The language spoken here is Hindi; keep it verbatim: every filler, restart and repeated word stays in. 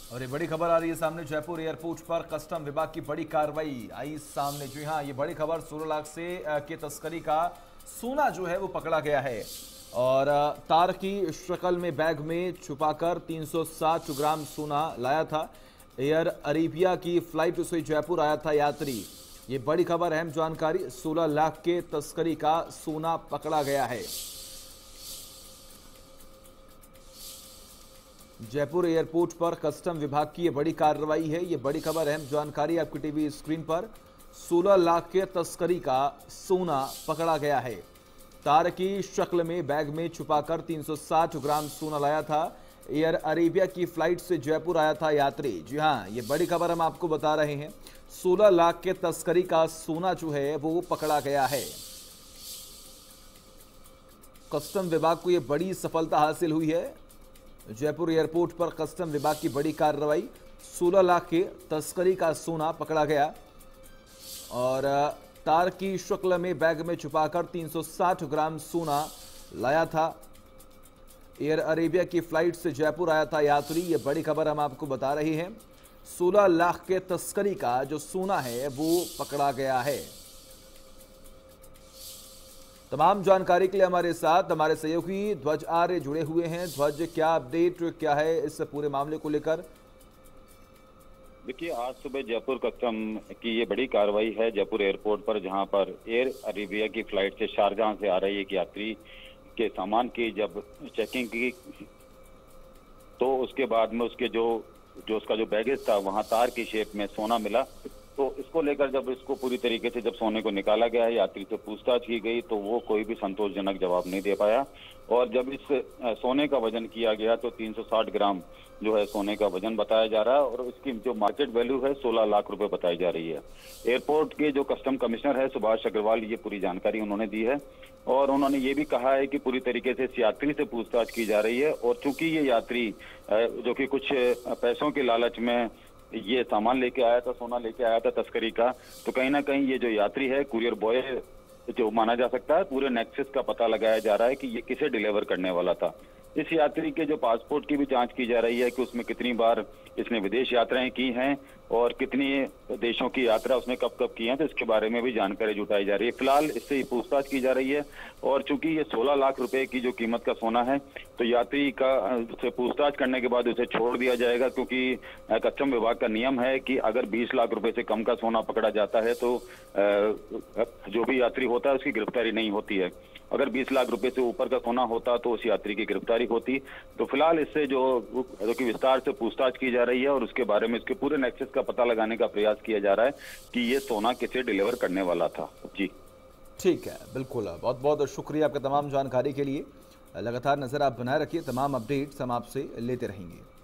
और ये बड़ी खबर आ रही है सामने, जयपुर एयरपोर्ट पर कस्टम विभाग की बड़ी कार्रवाई आई सामने। जी हाँ, ये बड़ी खबर, सोलह लाख से के तस्करी का सोना जो है वो पकड़ा गया है और तार की शक्ल में बैग में छुपाकर तीन सौ साठ ग्राम सोना लाया था। एयर अरेबिया की फ्लाइट से जयपुर आया था यात्री। ये बड़ी खबर, अहम जानकारी, सोलह लाख के तस्करी का सोना पकड़ा गया है। जयपुर एयरपोर्ट पर कस्टम विभाग की ये बड़ी कार्रवाई है। ये बड़ी खबर, अहम जानकारी आपकी टीवी स्क्रीन पर। सोलह लाख के तस्करी का सोना पकड़ा गया है। तार की शक्ल में बैग में छुपाकर तीन सौ साठ ग्राम सोना लाया था। एयर अरेबिया की फ्लाइट से जयपुर आया था यात्री। जी हां, ये बड़ी खबर हम आपको बता रहे हैं। सोलह लाख के तस्करी का सोना जो है वो पकड़ा गया है। कस्टम विभाग को यह बड़ी सफलता हासिल हुई है। जयपुर एयरपोर्ट पर कस्टम विभाग की बड़ी कार्रवाई, सोलह लाख के तस्करी का सोना पकड़ा गया और तार की शक्ल में बैग में छुपाकर तीन सौ साठ ग्राम सोना लाया था। एयर अरेबिया की फ्लाइट से जयपुर आया था यात्री। ये बड़ी खबर हम आपको बता रहे हैं। सोलह लाख के तस्करी का जो सोना है वो पकड़ा गया है। तमाम जानकारी के लिए हमारे साथ हमारे सहयोगी ध्वज आर्य जुड़े हुए हैं। ध्वज, क्या अपडेट क्या है इस पूरे मामले को लेकर? देखिए, आज सुबह जयपुर कस्टम की ये बड़ी कार्रवाई है जयपुर एयरपोर्ट पर, जहां पर एयर अरेबिया की फ्लाइट से शारजाह से आ रही एक यात्री के सामान की जब चेकिंग की तो उसके बाद में उसके जो जो उसका जो बैगेज था वहां तार की शेप में सोना मिला। तो इसको लेकर जब इसको पूरी तरीके से जब सोने को निकाला गया है, यात्री से पूछताछ की गई तो वो कोई भी संतोषजनक जवाब नहीं दे पाया। और जब इस सोने का वजन किया गया तो तीन सौ साठ ग्राम जो है सोने का वजन बताया जा रहा है और इसकी जो मार्केट वैल्यू है सोलह लाख रुपए बताई जा रही है। एयरपोर्ट के जो कस्टम कमिश्नर है सुभाष अग्रवाल, ये पूरी जानकारी उन्होंने दी है और उन्होंने ये भी कहा है कि पूरी तरीके से इस यात्री से पूछताछ की जा रही है। और चूंकि ये यात्री जो कि कुछ पैसों के लालच में ये सामान लेके आया था, सोना लेके आया था तस्करी का, तो कहीं ना कहीं ये जो यात्री है कुरियर बॉय जो माना जा सकता है। पूरे नेक्सस का पता लगाया जा रहा है कि ये किसे डिलीवर करने वाला था। इस यात्री के जो पासपोर्ट की भी जांच की जा रही है कि उसमें कितनी बार इसने विदेश यात्राएं की हैं और कितनी देशों की यात्रा उसने कब कब की है, तो इसके बारे में भी जानकारी जुटाई जा रही है। फिलहाल इससे ही पूछताछ की जा रही है और चूंकि ये सोलह लाख रुपए की जो कीमत का सोना है तो यात्री का से पूछताछ करने के बाद उसे छोड़ दिया जाएगा, क्योंकि कस्टम विभाग का नियम है कि अगर बीस लाख रुपए से कम का सोना पकड़ा जाता है तो जो भी यात्री होता है उसकी गिरफ्तारी नहीं होती है। अगर बीस लाख रुपए से ऊपर का सोना होता तो उस यात्री की गिरफ्तारी होती। तो फिलहाल इससे जो जो कि विस्तार से पूछताछ की जा रही है और उसके बारे में इसके पूरे नेक्सस का पता लगाने का प्रयास किया जा रहा है कि ये सोना किसे डिलीवर करने वाला था। जी ठीक है, बिल्कुल, बहुत बहुत शुक्रिया आपका तमाम जानकारी के लिए। लगातार नजर आप बनाए रखिए, तमाम अपडेट्स हम आपसे लेते रहेंगे।